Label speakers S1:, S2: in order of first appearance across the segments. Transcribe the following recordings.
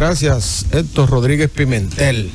S1: gracias Héctor Rodríguez Pimentel.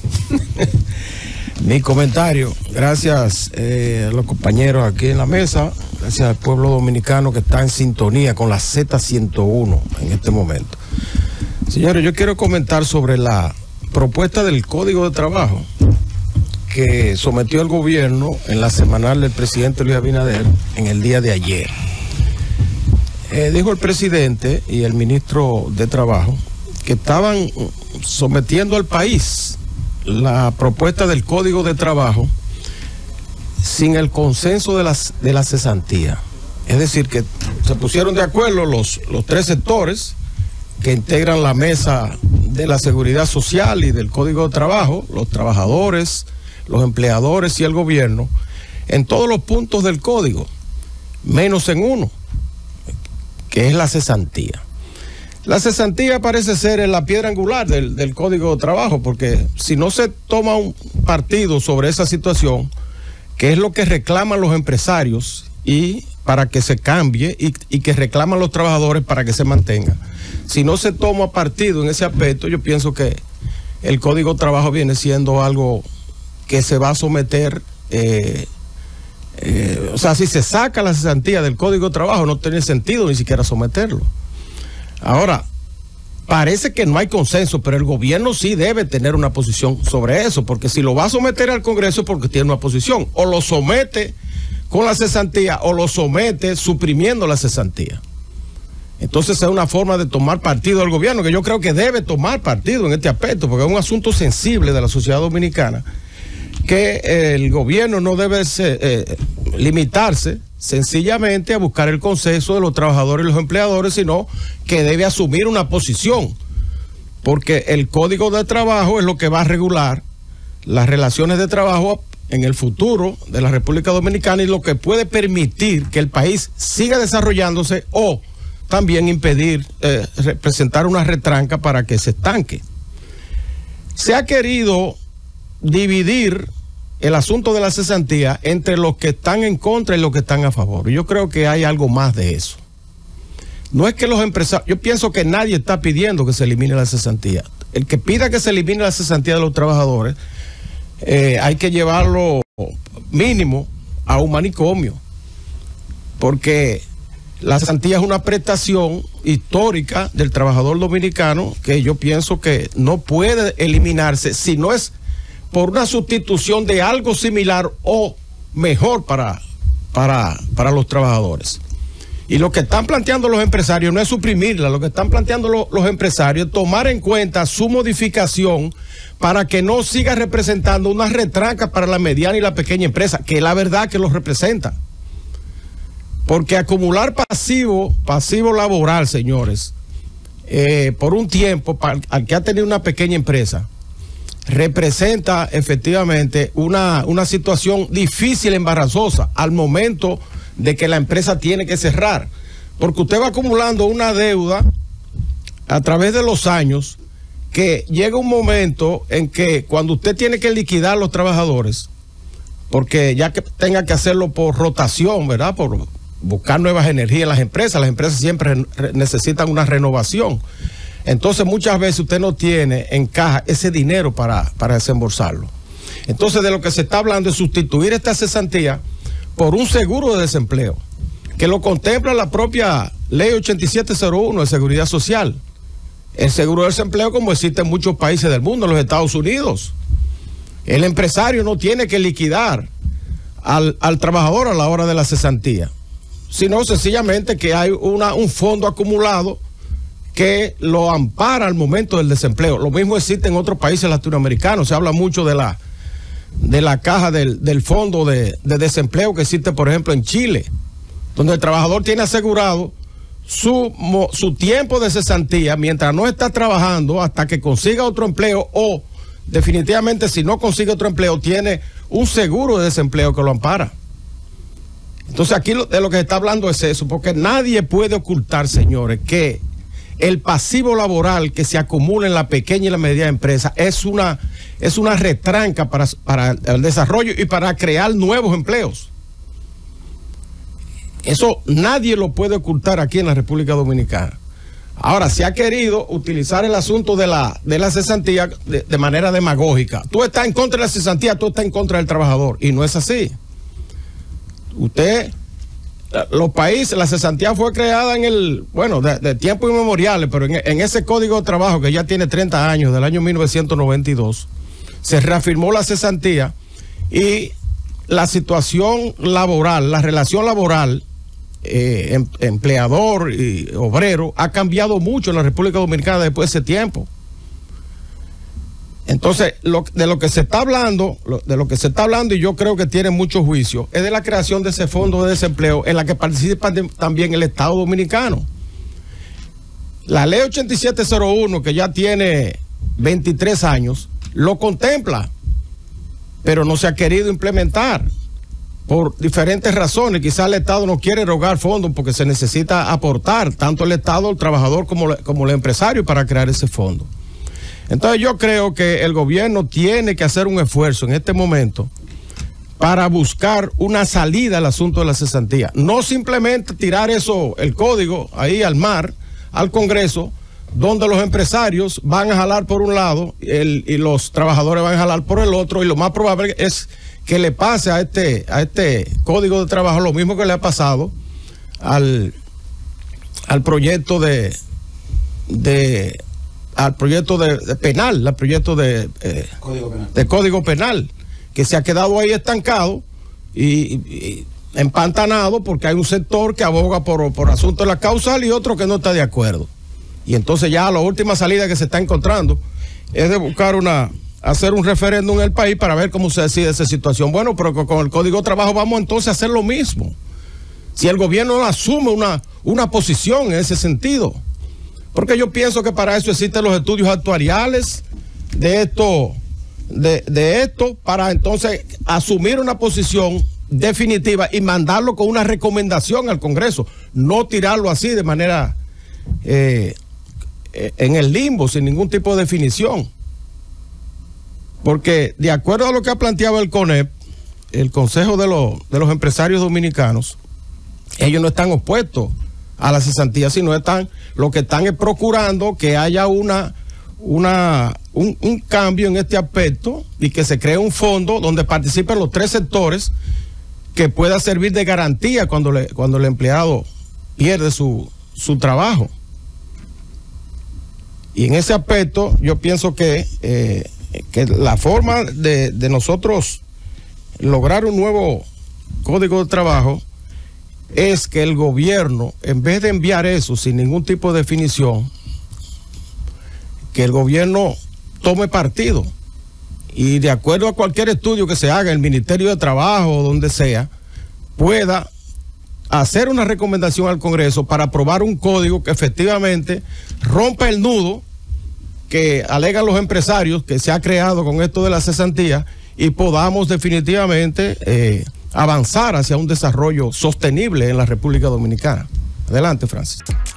S1: Mi comentario, gracias a los compañeros aquí en la mesa, gracias al pueblo dominicano que está en sintonía con la Z101 en este momento. Señores, yo quiero comentar sobre la propuesta del Código de Trabajo que sometió el gobierno en la semanal del presidente Luis Abinader en el día de ayer. Dijo el presidente y el ministro de Trabajo que estaban sometiendo al país la propuesta del Código de Trabajo sin el consenso de la cesantía. Es decir, que se pusieron de acuerdo los tres sectores que integran la mesa de la seguridad social y del Código de Trabajo, los trabajadores, los empleadores y el gobierno, en todos los puntos del código, menos en uno, que es la cesantía. La cesantía parece ser la piedra angular del Código de Trabajo, porque si no se toma un partido sobre esa situación, que es lo que reclaman los empresarios y para que se cambie y que reclaman los trabajadores para que se mantenga, si no se toma partido en ese aspecto, yo pienso que el Código de Trabajo viene siendo algo que se va a someter, o sea, si se saca la cesantía del Código de Trabajo, no tiene sentido ni siquiera someterlo. Ahora, parece que no hay consenso, pero el gobierno sí debe tener una posición sobre eso, porque si lo va a someter al Congreso es porque tiene una posición, o lo somete con la cesantía o lo somete suprimiendo la cesantía. Entonces es una forma de tomar partido del gobierno, que yo creo que debe tomar partido en este aspecto, porque es un asunto sensible de la sociedad dominicana, que el gobierno no debe limitarse sencillamente a buscar el consenso de los trabajadores y los empleadores, sino que debe asumir una posición, porque el Código de Trabajo es lo que va a regular las relaciones de trabajo en el futuro de la República Dominicana y lo que puede permitir que el país siga desarrollándose o también impedir, presentar una retranca para que se estanque. Se ha querido dividir el asunto de la cesantía entre los que están en contra y los que están a favor. Y yo creo que hay algo más de eso. No es que los empresarios, yo pienso que nadie está pidiendo que se elimine la cesantía. El que pida que se elimine la cesantía de los trabajadores, hay que llevarlo mínimo a un manicomio, porque la cesantía es una prestación histórica del trabajador dominicano que yo pienso que no puede eliminarse si no es por una sustitución de algo similar o mejor para los trabajadores. Y lo que están planteando los empresarios no es suprimirla, lo que están planteando los empresarios es tomar en cuenta su modificación para que no siga representando una retranca para la mediana y la pequeña empresa, que es la verdad que los representa. Porque acumular pasivo laboral, señores, por un tiempo, al que ha tenido una pequeña empresa, representa efectivamente una situación difícil, embarazosa, al momento de que la empresa tiene que cerrar. Porque usted va acumulando una deuda a través de los años, que llega un momento en que cuando usted tiene que liquidar a los trabajadores, porque ya que tenga que hacerlo por rotación, ¿verdad?, por buscar nuevas energías en las empresas siempre necesitan una renovación. Entonces muchas veces usted no tiene en caja ese dinero para desembolsarlo. Entonces de lo que se está hablando es sustituir esta cesantía por un seguro de desempleo, que lo contempla la propia ley 8701 de seguridad social. El seguro de desempleo como existe en muchos países del mundo, en los Estados Unidos. El empresario no tiene que liquidar al trabajador a la hora de la cesantía, sino sencillamente que hay un fondo acumulado que lo ampara al momento del desempleo. Lo mismo existe en otros países latinoamericanos. Se habla mucho de la caja del fondo de desempleo que existe, por ejemplo, en Chile, donde el trabajador tiene asegurado su tiempo de cesantía mientras no está trabajando hasta que consiga otro empleo, o definitivamente si no consigue otro empleo tiene un seguro de desempleo que lo ampara. Entonces aquí de lo que se está hablando es eso, porque nadie puede ocultar, señores, que el pasivo laboral que se acumula en la pequeña y la mediana empresa es una retranca para el desarrollo y para crear nuevos empleos. Eso nadie lo puede ocultar aquí en la República Dominicana. Ahora, se ha querido utilizar el asunto de la cesantía de manera demagógica. Tú estás en contra de la cesantía, tú estás en contra del trabajador. Y no es así. Los países, la cesantía fue creada de tiempos inmemoriales, pero en ese código de trabajo que ya tiene 30 años, del año 1992, se reafirmó la cesantía y la situación laboral, la relación laboral, empleador y obrero ha cambiado mucho en la República Dominicana después de ese tiempo. Entonces, de lo que se está hablando, y yo creo que tiene mucho juicio, es de la creación de ese fondo de desempleo en la que participa también el Estado Dominicano. La ley 8701, que ya tiene 23 años, lo contempla, pero no se ha querido implementar por diferentes razones. Quizás el Estado no quiere erogar fondos porque se necesita aportar tanto el Estado, el trabajador como el empresario para crear ese fondo. Entonces yo creo que el gobierno tiene que hacer un esfuerzo en este momento para buscar una salida al asunto de la cesantía. No simplemente tirar el código ahí al mar, al Congreso, donde los empresarios van a jalar por un lado y los trabajadores van a jalar por el otro, y lo más probable es que le pase a este código de trabajo lo mismo que le ha pasado al proyecto de código penal, que se ha quedado ahí estancado y empantanado porque hay un sector que aboga por asuntos de la causal y otro que no está de acuerdo. Y entonces ya la última salida que se está encontrando es de buscar hacer un referéndum en el país para ver cómo se decide esa situación. Bueno, pero con el Código de Trabajo vamos entonces a hacer lo mismo. Si el gobierno no asume una posición en ese sentido. Porque yo pienso que para eso existen los estudios actuariales de esto, para entonces asumir una posición definitiva y mandarlo con una recomendación al Congreso. No tirarlo así de manera en el limbo, sin ningún tipo de definición. Porque de acuerdo a lo que ha planteado el CONEP, el Consejo de los Empresarios Dominicanos, ellos no están opuestos a la cesantía, sino lo que están es procurando que haya un cambio en este aspecto y que se cree un fondo donde participen los tres sectores que pueda servir de garantía cuando el empleado pierde su trabajo. Y en ese aspecto yo pienso que la forma de nosotros lograr un nuevo código de trabajo es que el gobierno, en vez de enviar eso sin ningún tipo de definición, que el gobierno tome partido y, de acuerdo a cualquier estudio que se haga en el Ministerio de Trabajo o donde sea, pueda hacer una recomendación al Congreso para aprobar un código que efectivamente rompa el nudo que alegan los empresarios que se ha creado con esto de la cesantía, y podamos definitivamente avanzar hacia un desarrollo sostenible en la República Dominicana. Adelante, Francis.